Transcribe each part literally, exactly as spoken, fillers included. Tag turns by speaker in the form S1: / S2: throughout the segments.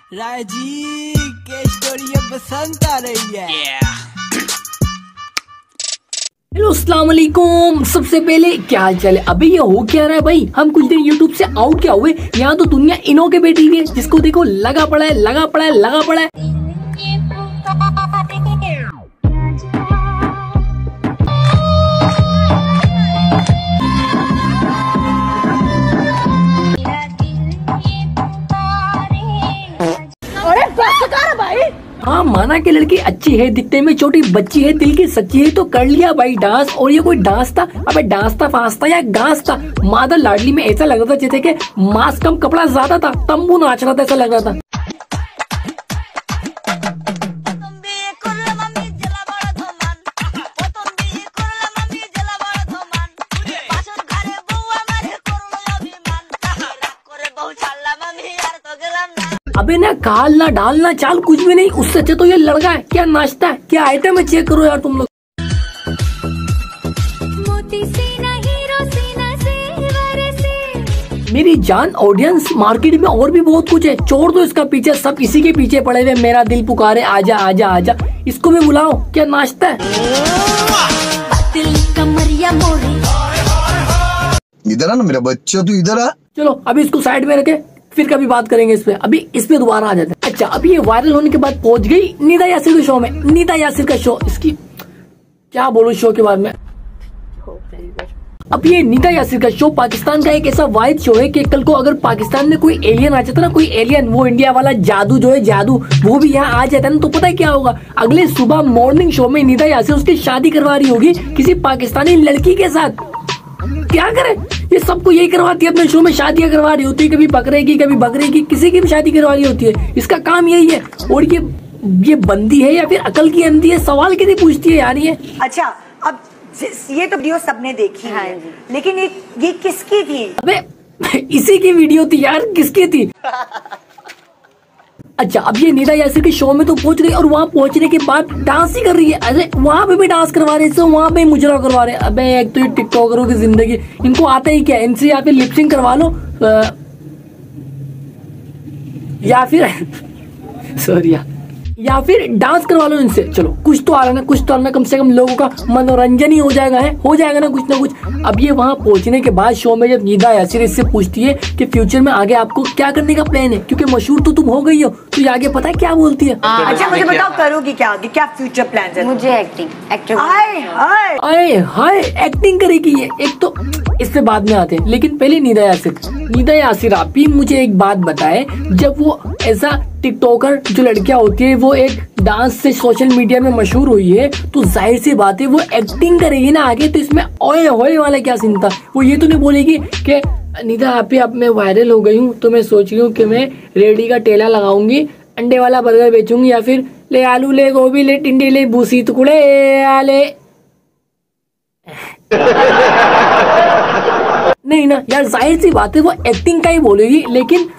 S1: राय जी के स्टोरी पसंद आ रही है।
S2: हेलो अस्सलाम वालेकुम। सबसे पहले क्या हाल चाल है? अभी ये हो क्या रहा है भाई? हम कुछ दिन यूट्यूब से आउट क्या हुए, यहाँ तो दुनिया इनो के बैठी हुई है, जिसको देखो लगा पड़ा है लगा पड़ा है लगा पड़ा है। हाँ माना कि लड़की अच्छी है, दिखने में छोटी बच्ची है, दिल की सच्ची है, तो कर लिया भाई डांस। और ये कोई डांस था? अबे डांस था, फांस था या गांस था? मादर लाडली में ऐसा लग रहा था जैसे कि मास्क कम कपड़ा ज्यादा था, तंबू नाच रहा था, ऐसा लग रहा था। अबे ना काल ना डाल ना चाल कुछ भी नहीं, उससे अच्छा तो ये लड़का है। क्या नाचता है, क्या आइटम है, चेक करो यार तुम लोग। मेरी जान ऑडियंस, मार्केट में और भी बहुत कुछ है, छोड़ दो इसका पीछे, सब इसी के पीछे पड़े हुए। मेरा दिल पुकारे आजा आजा आजा, इसको भी बुलाओ। क्या नाचता है?
S3: इधर आ ना मेरा बच्चा, तू इधर आ।
S2: चलो अभी इसको साइड में रखे, फिर कभी बात करेंगे इस पे। अभी इस पे दोबारा आ जाते हैं। अच्छा अभी ये वायरल होने के बाद पहुंच गई निदा यासिर के शो में। निदा यासिर का शो, इसकी क्या बोलूं शो के बारे में। अब ये निदा यासिर का शो पाकिस्तान का एक ऐसा वाहिद शो है कि कल को अगर पाकिस्तान में कोई एलियन आ जाता ना, कोई एलियन, वो इंडिया वाला जादू जो है जादू, वो भी यहाँ आ जाता है ना, तो पता है क्या होगा? अगले सुबह मॉर्निंग शो में निदा यासिर उसकी शादी करवा रही होगी किसी पाकिस्तानी लड़की के साथ। क्या करे, ये सबको यही करवाती है अपने शो में, शादियां करवा रही होती है, कभी बकरे की कभी बकरे की, किसी की भी शादी करवा रही होती है। इसका काम यही है। और ये ये बंदी है या फिर अकल की अंधी है, सवाल के लिए पूछती है यार ये।
S4: अच्छा अब ये तो वीडियो सबने देखी है, लेकिन ये ये किसकी थी? अबे
S2: इसी की वीडियो थी यार, किसकी थी? अच्छा अब ये निदा यासिर के शो में तो पहुंच गई, और वहाँ पहुंचने के बाद डांस ही कर रही है। अरे वहाँ पे भी डांस करवा रहे हैं, वहाँ पे मुजरा करवा रहे हैं। अबे एक तो ये टिकटॉकरों की जिंदगी, इनको आता ही क्या? इनसे या फिर लिपसिंग करवा लो आ, या फिर सॉरी या, या फिर डांस करवा लो इनसे। चलो कुछ तो आ रहा है ना, कुछ तो आ रहा है, कम से कम लोगों का मनोरंजन ही हो जाएगा है हो जाएगा ना कुछ ना कुछ। अब ये वहाँ पहुंचने के बाद शो में जब निदा यासिर इससे पूछती है कि फ्यूचर में आगे आपको क्या करने का प्लान है, क्योंकि मशहूर तो तुम हो गई हो, तो ये आगे पता है क्या बोलती है?
S4: अच्छा मुझे बताओ करोगी क्या आगे, क्या फ्यूचर प्लान है?
S5: मुझे एक्टिंग एक्टर
S4: हाय हाय
S2: हाय हाय एक्टिंग करेगी ये। एक तो इस पे बाद में आते हैं, लेकिन पहले निदा यासिर। निदा यासिर आप ही मुझे एक बात बताए, जब वो ऐसा टिकटॉकर जो लड़कियां होती है वो एक डांस से सोशल मीडिया में मशहूर हुई है, तो जाहिर सी बात है वो एक्टिंग करेगी ना आगे, तो इसमें ओए होए वाला क्या सीन था? वो ये तो नहीं बोलेगी कि निदा आप ही, अब मैं वायरल हो गई हूँ तो मैं सोच रही हूँ कि मैं रेडी का ठेला लगाऊंगी, अंडे वाला बर्गर बेचूंगी, या फिर ले आलू ले गोभी ले टिंडे ले भूसी टुकड़े आले। नहीं ना यार, जाहिर सी बात है वो एक्टिंग का ही बोलेगी। लेकिन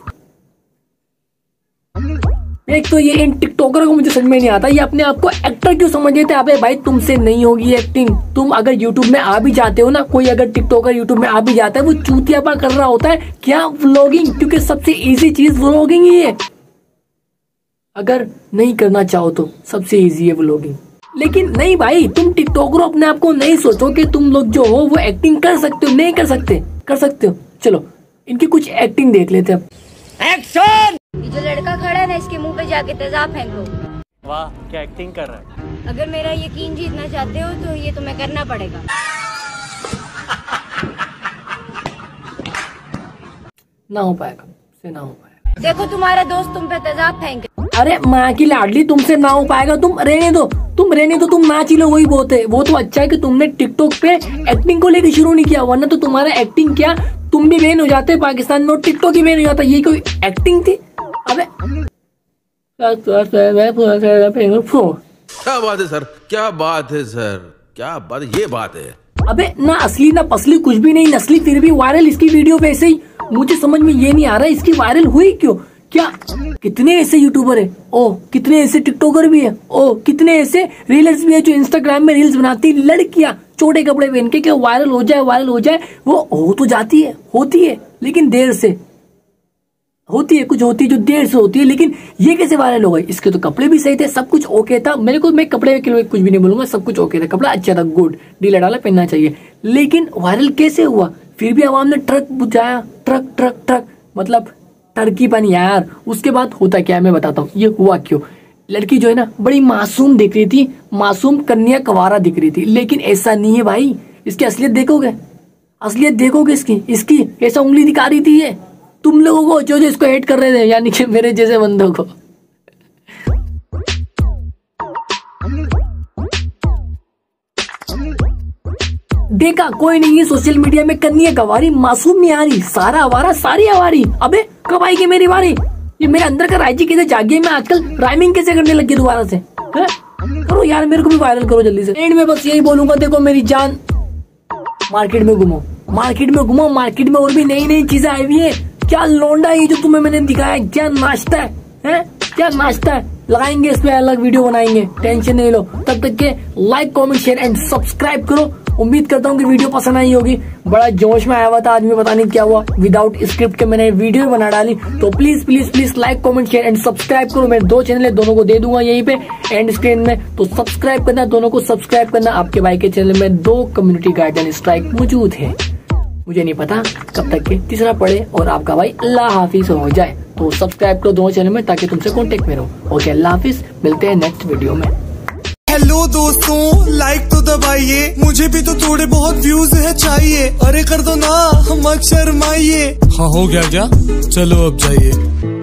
S2: एक तो ये इन टिकटॉकर को मुझे समझ में नहीं आता, ये अपने आप को एक्टर क्यों समझ लेते हैं? अबे भाई तुमसे नहीं होगी एक्टिंग। तुम अगर यूट्यूब में आ भी जाते हो ना, कोई अगर टिकटॉकर यूट्यूब में आ भी जाता है, वो चूतियापा कर रहा होता है क्या? व्लॉगिंग, क्योंकि सबसे इजी चीज व्लॉगिंग ही है। अगर नहीं करना चाहो तो सबसे इजी है व्लॉगिंग। लेकिन नहीं भाई, तुम टिकटॉकर अपने आप को नहीं सोचो कि तुम लोग जो हो वो एक्टिंग कर सकते हो। नहीं कर सकते, कर सकते हो। चलो इनकी कुछ एक्टिंग देख लेते हैं अब। एक्शन!
S5: ये जो लड़का खड़ा है ना, इसके मुंह पे जाके तेजाब फेंक दो।
S6: वाह क्या एक्टिंग कर रहा है।
S5: अगर मेरा यकीन जीतना चाहते हो तो ये तुम्हें करना पड़ेगा।
S2: ना हो पाएगा, से ना हो पाएगा।
S5: देखो तुम्हारा दोस्त तुम पे तेजाब फेंक।
S2: अरे माँ की लाडली, तुमसे ना हो पाएगा, तुम रहने दो, तुम रहने दो, तुम नाच ही लो, वही बहुत है। वो तो अच्छा है कि तुमने टिकटॉक पे एक्टिंग को लेकर शुरू नहीं किया, वरना तो तुम्हारा एक्टिंग क्या, तुम भी बैन हो जाते पाकिस्तान में और टिकटॉक ही बैन हो जाता। ये कोई एक्टिंग थी? अबे
S7: क्या बात है सर, क्या बात है सर, क्या बात, ये बात है।
S2: अबे ना असली ना पसली, कुछ भी नहीं नस्ली, फिर भी वायरल इसकी वीडियो वैसे ही। मुझे समझ में ये नहीं आ रहा इसकी वायरल हुई क्यों? क्या कितने ऐसे यूट्यूबर है, ओ कितने ऐसे टिकटॉकर भी है, ओ कितने ऐसे रीलर्स भी है जो इंस्टाग्राम में रील्स बनाती लड़कियां छोटे कपड़े पहन के, वायरल हो जाए वायरल हो जाए। वो हो तो जाती है, होती है, लेकिन देर से। होती है, कुछ होती है जो देर से होती है, लेकिन ये कैसे वायरल हो गई? इसके तो कपड़े भी सही थे, सब कुछ ओके था। मेरे को, मैं कपड़े के लिए कुछ भी नहीं बोलूंगा, सब कुछ ओके था, कपड़ा अच्छा था, गुड, ढीला डाला पहनना चाहिए, लेकिन वायरल कैसे हुआ? फिर भी आवाम ने ट्रक बुझाया, ट्रक ट्रक ट्रक, मतलब टर्की पानी यार। उसके बाद होता क्या है मैं बताता हूँ, ये हुआ क्यों। लड़की जो है ना बड़ी मासूम दिख रही थी, मासूम कन्या कवारा दिख रही थी, लेकिन ऐसा नहीं है भाई। इसकी असलियत देखोगे, असलियत देखोगे इसकी इसकी ऐसा उंगली दिखा रही थी ये तुम लोगों को, जो जो इसको हेट कर रहे थे, यानी कि मेरे जैसे बंदों को। देखा कोई नहीं है सोशल मीडिया में, कन्या कवारी, मासूम नहीं आ रही, सारा आवारा सारी आवारी। अबे कब आएगी मेरी बारी? ये मेरे अंदर का राइजी कैसे जागे, मैं आजकल राइमिंग कैसे करने लगी दोबारा से। है? करो यार, मेरे को भी वायरल करो जल्दी से। एंड में बस यही बोलूंगा, देखो मेरी जान, मार्केट में घूमो, मार्केट में घूमो, मार्केट में और भी नई नई चीजें आई हुई है। क्या लौंडा ये जो तुम्हें मैंने दिखाया, क्या नाश्ता है, है? क्या नाश्ता है, लगाएंगे इस पे अलग वीडियो बनाएंगे, टेंशन नहीं लो। तब तक के like comment share and subscribe करो। उम्मीद करता हूँ कि वीडियो पसंद आई होगी। बड़ा जोश में आया हुआ था आज, मैं पता नहीं क्या हुआ, विदाउट स्क्रिप्ट के मैंने वीडियो बना डाली। तो please please please like comment share and subscribe करो। मेरे दो चैनल है, दोनों को दे दूंगा यहीं पे एंड स्क्रीन में, तो सब्सक्राइब करना, दोनों को सब्सक्राइब करना। आपके भाई के चैनल में दो कम्युनिटी गाइडलाइन स्ट्राइक मौजूद है, मुझे नहीं पता कब तक के तीसरा पढ़े और आपका भाई अल्लाह हाफिज हो जाए। तो सब्सक्राइब करो दोनों चैनल में ताकि तुमसे कांटेक्ट में रहो। ओके, अल्लाह हाफिज, मिलते हैं नेक्स्ट वीडियो में।
S8: हेलो दोस्तों, लाइक तो दबाइए, मुझे भी तो थोड़े बहुत व्यूज है चाहिए। अरे कर दो ना, मत शर्माइए। हाँ हो गया क्या? चलो अब जाइए।